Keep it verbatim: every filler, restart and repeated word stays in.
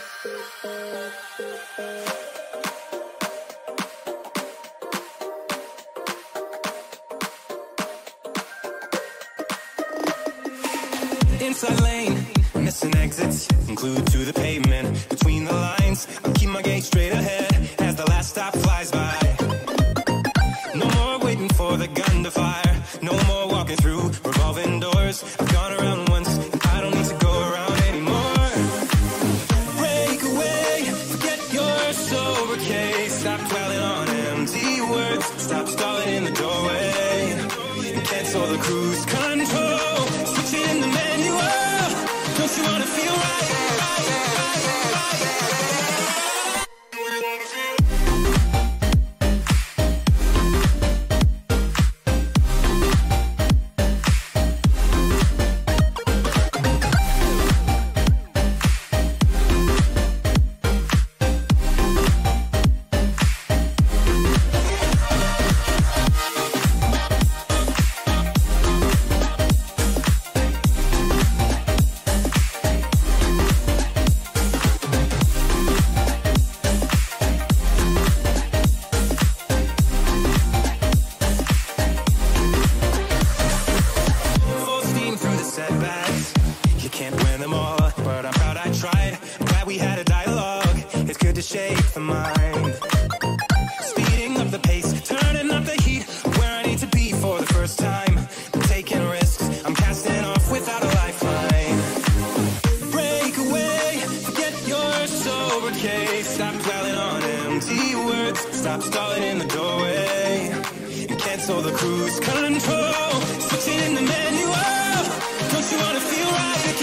Inside lane, missing exits, glued to the pavement. Between the lines, I'll keep my gaze straight ahead as the last stop flies by. No more waiting for the gun to fire. No more walking through revolving doors. I've gone around once, and I don't need to go around anymore. Break away, forget your sober case. Stop dwelling on empty words. Stop stalling in the doorway and cancel the cruise control. Switch it in the manual. Don't you wanna feel right? right, right, right, right. Shape the mind, speeding up the pace, turning up the heat, where I need to be for the first time. I'm taking risks, I'm casting off without a lifeline. Break away, forget your sober case. Stop dwelling on empty words. Stop stalling in the doorway and cancel the cruise control. Switching in the manual. Don't you wanna feel right?